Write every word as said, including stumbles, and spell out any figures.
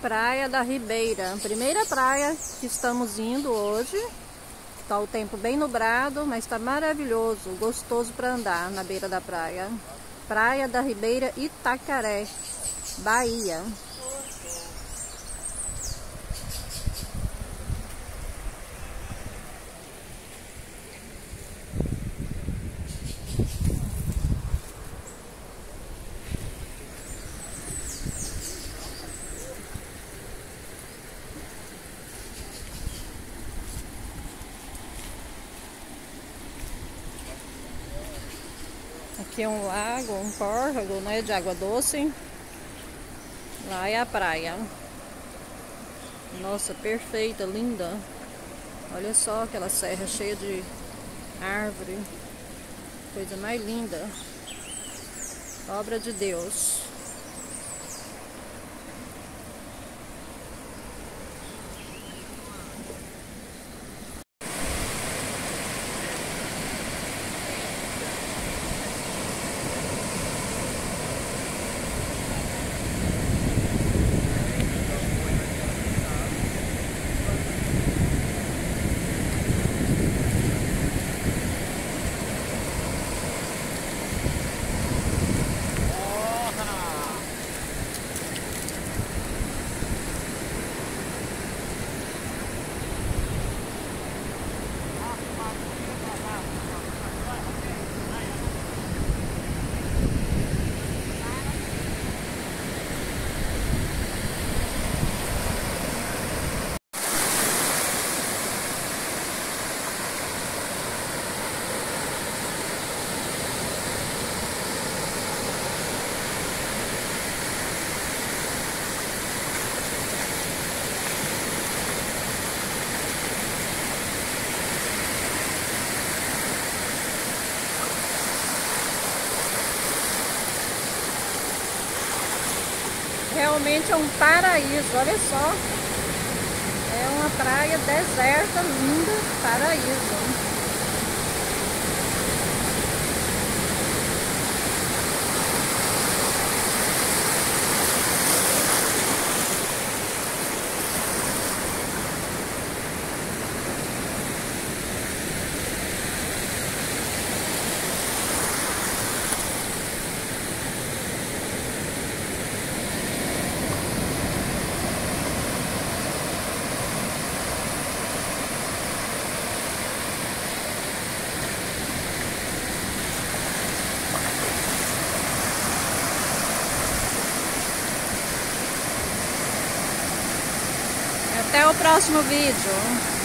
Praia da Ribeira, primeira praia que estamos indo hoje. Tá o tempo bem nublado, mas está maravilhoso, gostoso para andar na beira da praia. Praia da Ribeira, Itacaré, Bahia. Aqui é um lago, um córrego, né, de água doce. Lá é a praia. Nossa, perfeita, linda. Olha só aquela serra cheia de árvore. Coisa mais linda. Obra de Deus. Realmente é um paraíso, olha só. É uma praia deserta, linda, paraíso. Até o próximo vídeo.